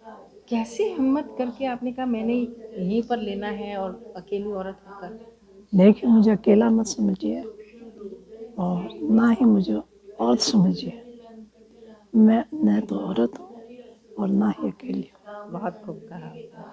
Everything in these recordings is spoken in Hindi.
कैसे हिम्मत करके आपने कहा मैंने यहीं पर लेना है और अकेली औरत होकर? देखिए, मुझे अकेला मत समझिए और ना ही मुझे औरत समझिए। मैं न तो औरत हूँ और ना ही अकेली हूँ। बहुत खूब कहा आपने।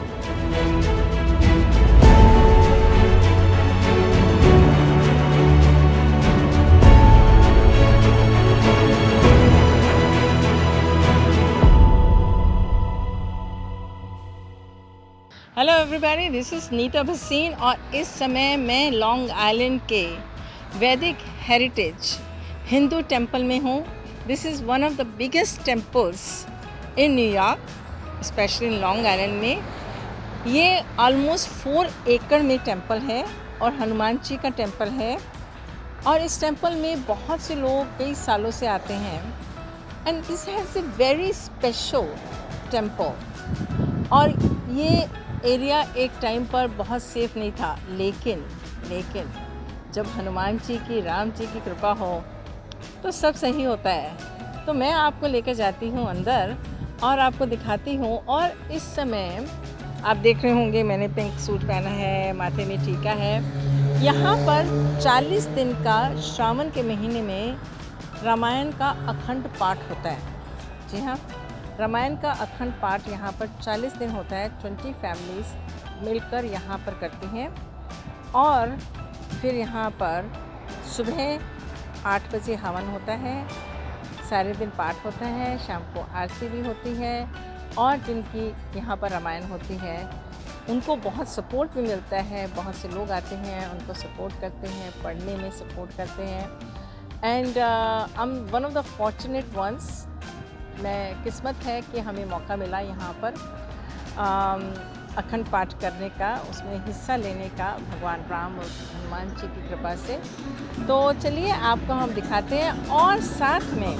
Hello everybody, this is Neeta Bhasin और इस समय मैं लॉन्ग आइलैंड के वैदिक हेरिटेज हिंदू टेम्पल में हूँ। This is one of the biggest temples in New York, specially in Long Island में। ये ऑलमोस्ट 4 एकड़ में टेम्पल है और हनुमान जी का टेम्पल है। और इस टेम्पल में बहुत से लोग कई सालों से आते हैं। And this has a very special temple. और ये एरिया एक टाइम पर बहुत सेफ नहीं था, लेकिन जब हनुमान जी की, राम जी की कृपा हो तो सब सही होता है। तो मैं आपको लेकर जाती हूँ अंदर और आपको दिखाती हूँ। और इस समय आप देख रहे होंगे मैंने पिंक सूट पहना है, माथे में टीका है। यहाँ पर 40 दिन का श्रावण के महीने में रामायण का अखंड पाठ होता है। जी हाँ, रामायण का अखंड पाठ यहाँ पर 40 दिन होता है। 20 फैमिलीज़ मिलकर यहाँ पर करती हैं। और फिर यहाँ पर सुबह 8 बजे हवन होता है, सारे दिन पाठ होता है, शाम को आरती भी होती है। और जिनकी यहाँ पर रामायण होती है उनको बहुत सपोर्ट भी मिलता है। बहुत से लोग आते हैं, उनको सपोर्ट करते हैं, पढ़ने में सपोर्ट करते हैं। And I am one of the fortunate ones. मैं किस्मत है कि हमें मौका मिला यहाँ पर अखंड पाठ करने का, उसमें हिस्सा लेने का भगवान राम और हनुमान जी की कृपा से। तो चलिए आपको हम दिखाते हैं और साथ में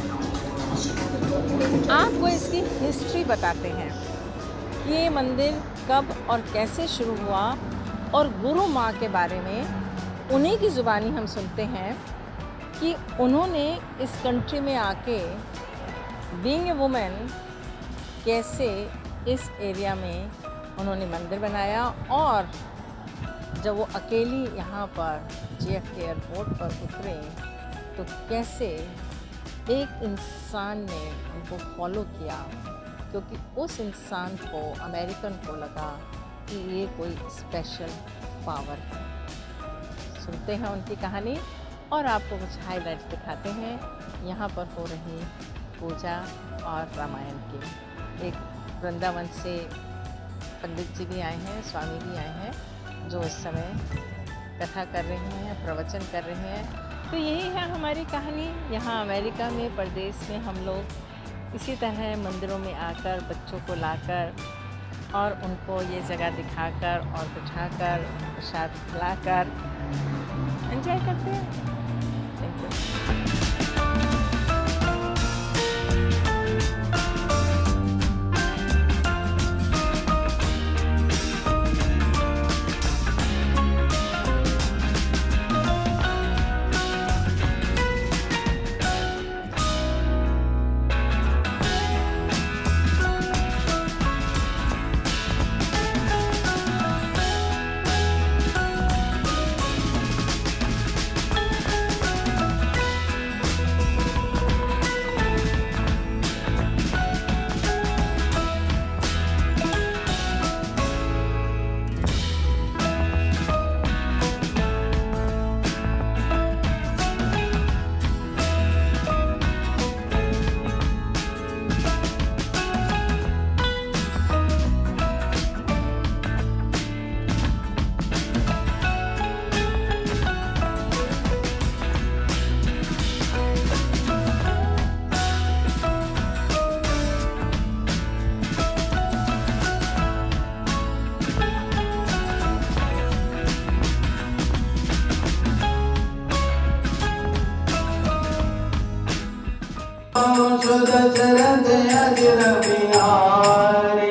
आपको इसकी हिस्ट्री बताते हैं कि ये मंदिर कब और कैसे शुरू हुआ। और गुरु माँ के बारे में उन्हीं की ज़ुबानी हम सुनते हैं कि उन्होंने इस कंट्री में आके बीइंग ए वुमेन कैसे इस एरिया में उन्होंने मंदिर बनाया। और जब वो अकेली यहाँ पर JFK एयरपोर्ट पर उतरे तो कैसे एक इंसान ने उनको फॉलो किया, क्योंकि उस इंसान को, अमेरिकन को लगा कि ये कोई स्पेशल पावर है। सुनते हैं उनकी कहानी और आपको कुछ हाइलाइट्स दिखाते हैं। यहाँ पर हो रही पूजा और रामायण की। एक वृंदावन से पंडित जी भी आए हैं, स्वामी भी आए हैं, जो इस समय कथा कर रहे हैं, प्रवचन कर रहे हैं। तो यही है हमारी कहानी। यहाँ अमेरिका में, परदेश में हम लोग इसी तरह मंदिरों में आकर बच्चों को लाकर और उनको ये जगह दिखाकर और बिठाकर प्रसाद खिलाकर एंजॉय करते हैं। Thank you. दशरथ अजर बिहारी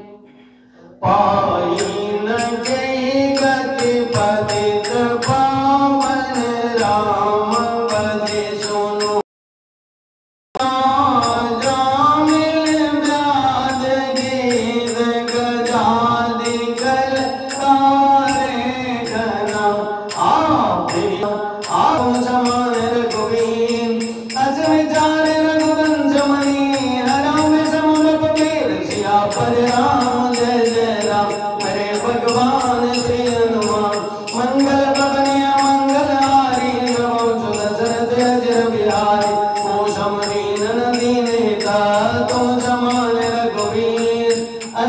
पाई न जय गति पतित पावन राम पद सुनो जामिल ब्याज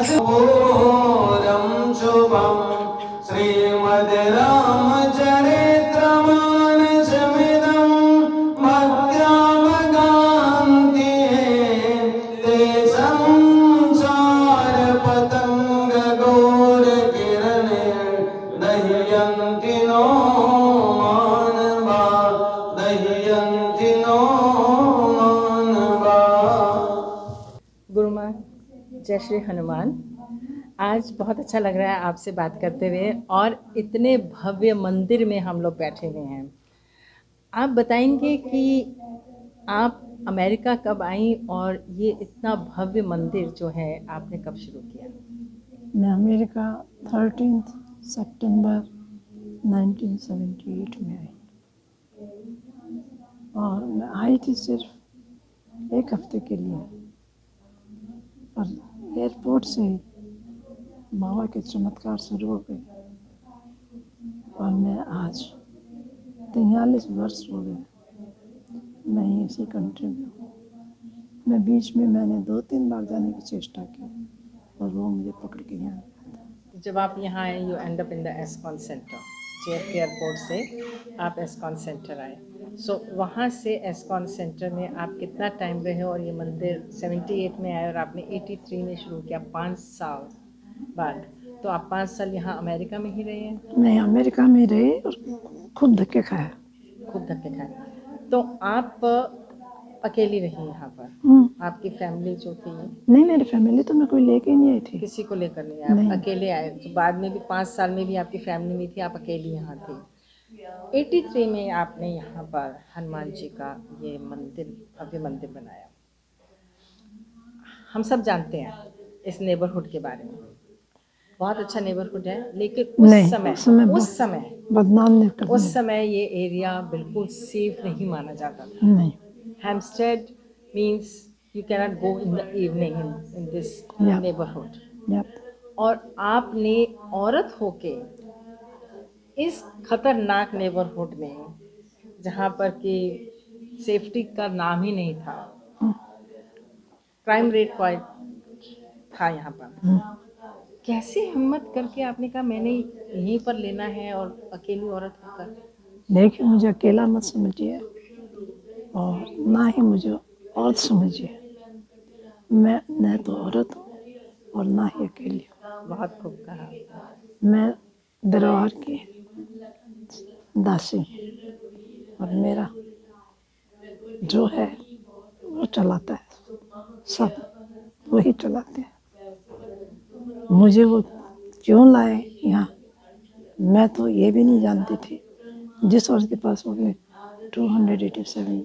घोरं शुभं श्रीमद् रामचरितमानसमिदं भक्त्यामगान्ति ते संसारपतङ्गगौरकिरणे दह्यन्ति नो मानवा दह्यन्ति नो मानवा। गुरु माँ, जय श्री हनुमान। आज बहुत अच्छा लग रहा है आपसे बात करते हुए, और इतने भव्य मंदिर में हम लोग बैठे हुए हैं। आप बताएंगे कि आप अमेरिका कब आई और ये इतना भव्य मंदिर जो है आपने कब शुरू किया? मैं अमेरिका 13 सितंबर 1978 में आई, और मैं आई थी सिर्फ एक हफ्ते के लिए, पर एयरपोर्ट से ही बाबा के चमत्कार शुरू हो गए, और मैं आज 43 वर्ष हो गए मैं इसी कंट्री में हूँ। मैं बीच में मैंने 2-3 बार जाने की चेष्टा की, और वो मुझे पकड़ के यहाँ लाया था। जब आप यहाँ आए, you end up in the ISKCON centre. JFK airport से आप एस्कॉन सेंटर आए। सो वहाँ से एस्कॉन सेंटर में आप कितना टाइम रहे? और ये मंदिर 78 में आए और आपने 83 में शुरू किया, 5 साल बाद। तो आप 5 साल यहाँ अमेरिका में ही रहे हैं? मैं अमेरिका में रही और खूब धक्के खाए। खूब धक्के खाए। तो आप अकेली रही यहाँ पर? आपकी फैमिली जो थी? नहीं, मेरी फैमिली तो मैं कोई लेके नहीं आई थी। किसी को लेकर नहीं आए, आप अकेले आए। तो बाद में भी 5 साल में भी आपकी फैमिली में थी, आप अकेली यहाँ थी। 83 में आपने यहाँ पर हनुमान जी का ये मंदिर, भव्य मंदिर बनाया। हम सब जानते हैं इस नेबरहुड के बारे में, बहुत अच्छा नेबरहुड है, लेकिन उस समय बदनाम नहीं करना। उस समय ये एरिया बिल्कुल सेफ नहीं माना जाता था। नहीं। Hampstead means you cannot go in the evening in this neighborhood. और आपने औरत होके इस खतरनाक नेबरहुड में, जहाँ पर कि सेफ्टी का नाम ही नहीं था, क्राइम रेट क्वाइट था यहाँ पर, कैसे हिम्मत करके आपने कहा मैंने यहीं पर लेना है, और अकेली औरत होकर? देखिए, मुझे अकेला मत समझिए, और ना ही मुझे औरत समझिए। मैं न तो औरत हूँ और ना ही अकेली हूँ। बहुत खूब कहा। मैं दरबार की दासी हूँ, और मेरा जो है वो चलाता है, सब वही चलाते हैं। मुझे वो क्यों लाए यहाँ, मैं तो ये भी नहीं जानती थी। जिस औरत के पास होंगे 287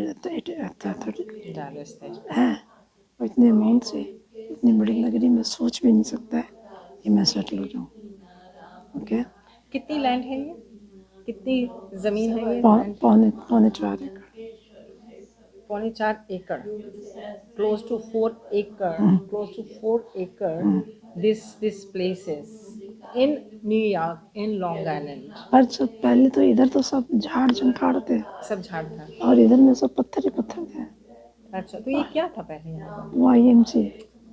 है, और इतने अमाउंट से इतनी बड़ी नगरी में सोच भी नहीं सकता है कि मैं सेटल हो जाऊँ। ओके, कितनी लैंड है ये? कितनी जमीन है ये? पौने 4 एकड़। पौने 4 एकड़, क्लोज टू 4 एकड़, क्लोज टू 4 एकड़। This place is in New York, in Long Island. पर सब पहले तो इधर तो सब झाड़ झंखाड़ थे, सब झाड़ था, और इधर में सब पत्थर ही पत्थर थे। अच्छा, तो ये क्या था पहले यहाँ? YMCA।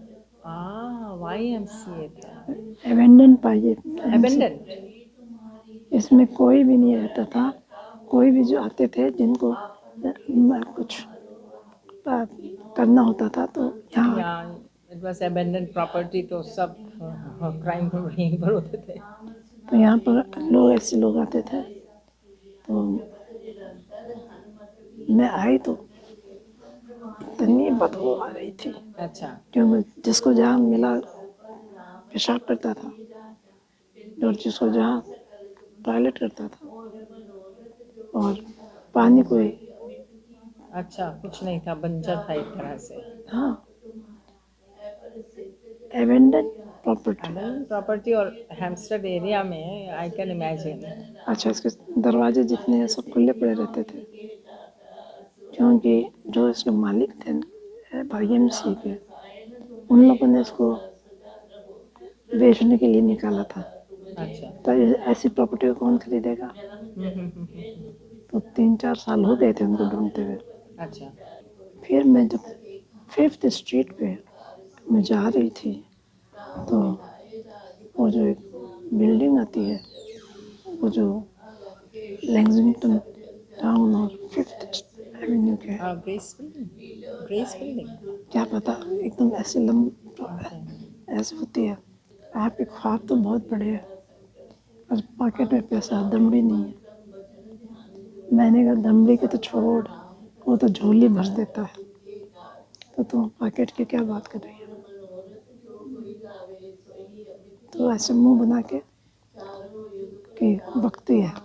YMCA था। Abandoned। इसमें कोई भी नहीं रहता था। कोई भी जो आते थे, जिनको कुछ करना होता था, तो यहाँ इट वाज अबैंडन्ड प्रॉपर्टी, तो सब क्राइम यहीं पर होते थे। तो यहाँ पर लोग, ऐसे लोग आते थे। तो मैं आई तो इतनी बदबू आ रही थी। अच्छा। क्योंकि जिसको जहाँ मिला पेशाब करता था, और जिसको जहाँ टॉयलेट करता था, और पानी कोई, अच्छा, कुछ नहीं था, बंजर था एक तरह से। हाँ, एबेंडन प्रॉपर्टी। और हैम्स्टेड एरिया में आई कैन इमेजिन। अच्छा, इसके दरवाजे जितने सब खुले पड़े रहते थे, क्योंकि जो इसके मालिक थे YMCA के, उन लोगों ने इसको बेचने के लिए निकाला था। अच्छा। तो ऐसी प्रॉपर्टी को कौन खरीदेगा? तो 3-4 साल हो गए थे उनको ढूंढते हुए। अच्छा। फिर मैं जब 5th स्ट्रीट पे मैं जा रही थी, तो वो जो एक बिल्डिंग आती है, वो जो लेक्सिंगटन टाउन और 5th एवेन्यू के, ग्रेस बिल्डिंग क्या पता, एकदम ऐसे ऐसे होती है। आपके ख्वाब तो बहुत बड़े हैं और पॉकेट में पैसा दमड़ी नहीं है। मैंने कहा दमड़ी के तो छोड़, वो तो झोली भर देता है, तो तुम पॉकेट की क्या बात कर रही हो। तो ऐसे मुंह बना के कि बकती है।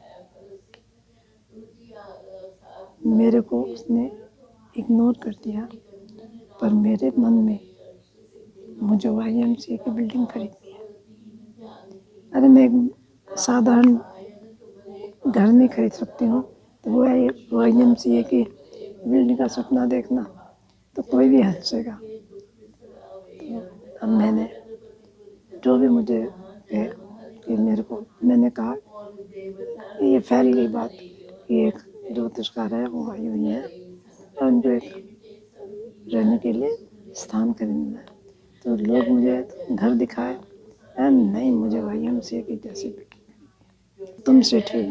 मेरे को उसने इग्नोर कर दिया, पर मेरे मन में मुझे YMCA की बिल्डिंग खरीदनी है। अरे मैं एक साधारण घर नहीं खरीद सकती हूँ, तो वो YMCA की बिल्डिंग का सपना देखना तो कोई भी हंसेगा। तो अब मैंने जो भी मुझे है कि मेरे को, मैंने कहा ये फैल गई बात कि एक ज्योतिषकार है, वो आई हुई है और उनको एक रहने के लिए स्थान खरीदना है। तो लोग मुझे घर दिखाए, नहीं मुझे YMCA की जैसी बिल्डिंग। तुम सेठी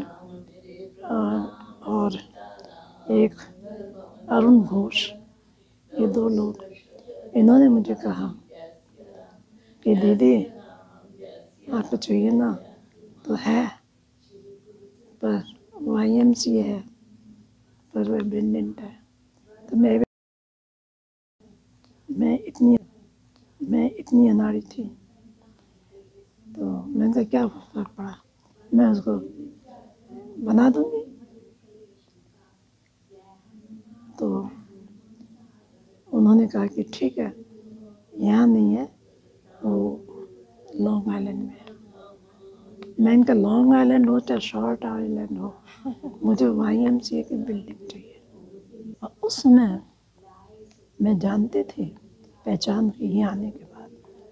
और एक अरुण घोष, ये 2 लोग, इन्होंने मुझे कहा कि दीदी आपको चाहिए ना, तो है, पर YMCA है, पर वह ब्रिलियंट है। तो मैं इतनी अनाड़ी थी, तो मैंने कहा क्या फर्क पड़ा, मैं उसको बना दूंगी। तो उन्होंने कहा कि ठीक है, यहाँ नहीं है, वो लॉन्ग आइलैंड में है। मैंने कहा लॉन्ग आइलैंड हो चाहे शॉर्ट आइलैंड हो, मुझे YMCA की बिल्डिंग चाहिए। और उस समय मैं जानती थी, पहचान की यहाँ आने के बाद,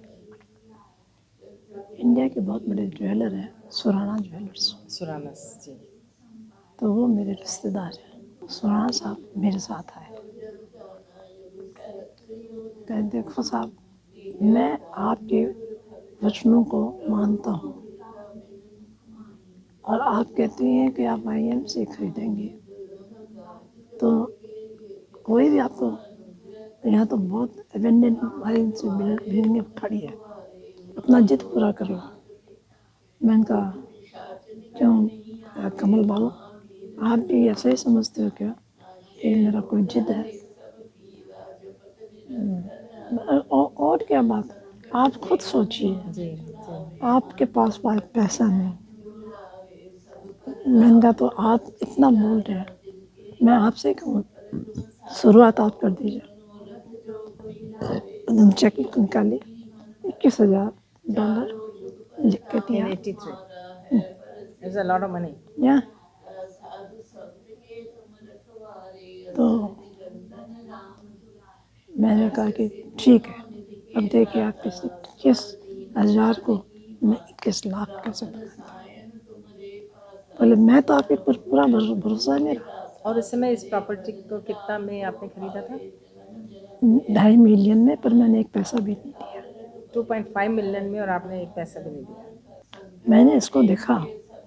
इंडिया के बहुत बड़े ज्वेलर हैं, सुराना ज्वेलर्स। सुराना जी। तो वो मेरे रिश्तेदार हैं। सुराना साहब मेरे साथ आए, कहे देखो साहब, मैं आपके वचनों को मानता हूँ और आप कहती हैं कि आप YMCA खरीदेंगे, तो कोई भी आपको, यहाँ तो बहुत एबेंडेंट YMCA बिल्डिंग खड़ी है, अपना जिद पूरा कर लो। मैंने कहा क्यों कमल बाबू, आप भी ऐसे ही समझते हो क्या कि मेरा कोई जिद है? और क्या बात, आप खुद सोचिए, आपके पास पैसा नहीं। मैंने कहा तो आप इतना बोल रहे हैं, मैं आपसे कहूँ शुरुआत आप कर दीजिए। एकदम चेक निकाली, $21,000 लिख के दिया। 83 It's a lot of money. या तो मैंने कहा कि ठीक है, अब देखिए आप 21,000 को मैं 21 लाख कैसे बनाता हूँ। बोले मैं तो आपके पर पूरा भरोसा नहीं रहा। और उस समय इस प्रॉपर्टी को कितना में आपने खरीदा था? 2.5 मिलियन में, पर मैंने एक पैसा भी नहीं दिया। 2.5 मिलियन में, और आपने एक पैसा भी नहीं दिया। मैंने इसको देखा,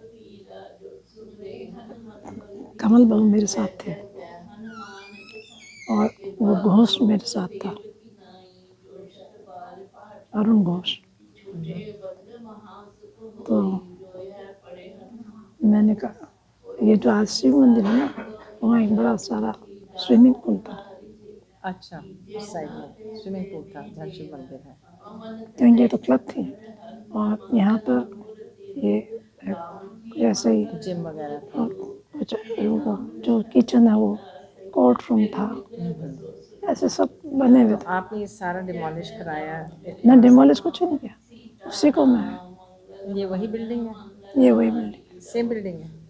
कमल बाबू मेरे साथ थे और वो घोष मेरे साथ था, अरुण घोष। तो मैंने कहा ये जो आज शिव मंदिर है ना, वहाँ एक बड़ा सारा स्विमिंग पूल था। अच्छा, उस साइड में स्विमिंग पूल था जहाँ शिव मंदिर है। तो ये तो क्लब थी और यहाँ पर ये जैसे ही जिम वगैरह था, और जो किचन है वो कोर्ट रूम था, ऐसे सब बने हुए थे। आपने ये सारा डिमोलिश कराया? ना डिमोलिश कुछ नहीं किया, उसी को मैं। ये वही बिल्डिंग है? ये वही बिल्डिंग, सेम बिल्डिंग है।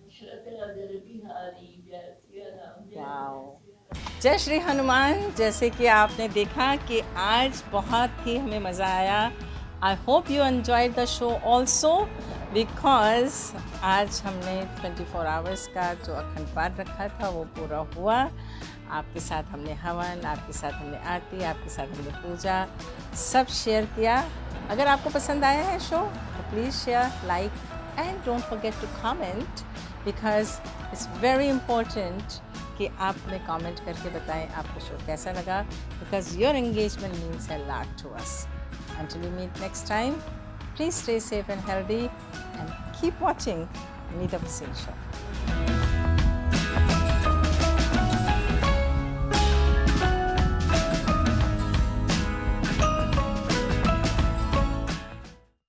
वाओ। जय श्री हनुमान। जैसे कि आपने देखा कि आज बहुत ही हमें मज़ा आया। I hope you enjoyed the show also, because आज हमने 24 आवर्स का जो अखंड पाठ रखा था वो पूरा हुआ। आपके साथ हमने हवन, आपके साथ हमने आरती, आपके साथ हमने पूजा, सब शेयर किया। अगर आपको पसंद आया है शो तो please share, like and don't forget to comment, because it's very important कि आप हमें कमेंट करके बताएं आपको शो कैसा लगा, because your engagement means a lot to us. Until we meet next time, please stay safe and healthy and keep watching Meet the Bhasin Show.